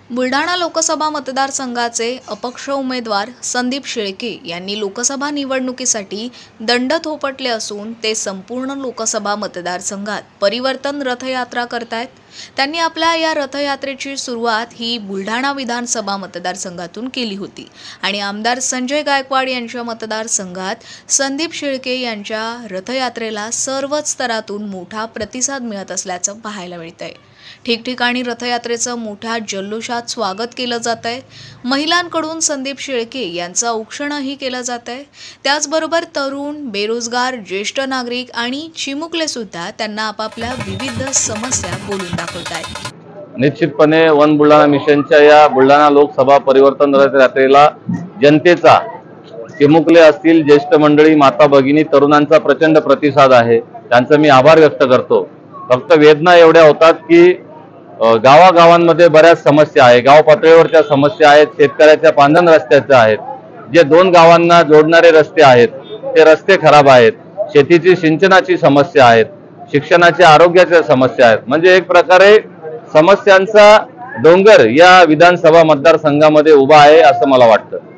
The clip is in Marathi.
बुलढाणा लोकसभा मतदारसंघाचे अपक्ष उमेदवार संदीप शेळके यांनी लोकसभा निवडणुकीसाठी दंड थोपटले असून ते संपूर्ण लोकसभा मतदारसंघात परिवर्तन रथयात्रा करतायत। त्यांनी आपल्या या रथयात्रेची सुरुवात ही बुलढाणा विधानसभा मतदारसंघातून केली होती आणि आमदार संजय गायकवाड यांच्या मतदारसंघात संदीप शेळके यांच्या रथयात्रेला सर्वच स्तरातून मोठा प्रतिसाद मिळत असल्याचं पाहायला मिळतंय। ठिकठिकाणी रथयात्रेचं मोठ्या जल्लोषात स्वागत केलं जातंय। महिलांकडून संदीप शेळके यांचं औक्षणही केलं जातंय। त्याचबरोबर तरुण, बेरोजगार, ज्येष्ठ नागरिक आणि चिमुकले सुद्धा त्यांना आपापल्या विविध समस्या बोलून दाखवतायत। निश्चितपणे वन बुलढाणा मिशनच्या या बुलढाणा लोकसभा परिवर्तन रथयात्रेला जनतेचा, चिमुकले असतील, ज्येष्ठ मंडळी, माता भगिनी, तरुणांचा प्रचंड प्रतिसाद आहे। त्यांचा मी आभार व्यक्त करतो। फक्त वेदना एवढ्या होतात की गावागावांमध्ये बऱ्याच समस्या आहेत, गाव पातळीवरच्या समस्या आहेत, शेतकऱ्याच्या पांधन रस्त्याच्या आहेत, जे दोन गावांना जोडणारे रस्ते आहेत ते रस्ते खराब आहेत, शेतीची सिंचनाची समस्या आहेत, शिक्षणाच्या आरोग्याच्या समस्या आहेत। म्हणजे एक प्रकारे समस्यांचा डोंगर या विधानसभा मतदारसंघामध्ये उभा आहे असं मला वाटतं।